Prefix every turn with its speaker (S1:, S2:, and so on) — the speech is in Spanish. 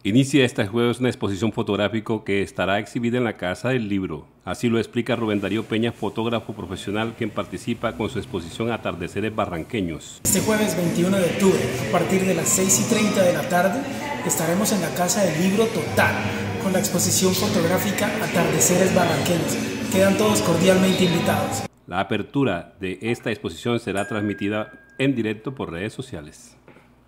S1: Inicia este jueves una exposición fotográfica que estará exhibida en la Casa del Libro. Así lo explica Rubén Darío Peña, fotógrafo profesional, quien participa con su exposición Atardeceres Barranqueños.
S2: Este jueves 21 de octubre, a partir de las 6:30 de la tarde, estaremos en la Casa del Libro Total, con la exposición fotográfica Atardeceres Barranqueños. Quedan todos cordialmente invitados.
S1: La apertura de esta exposición será transmitida en directo por redes sociales.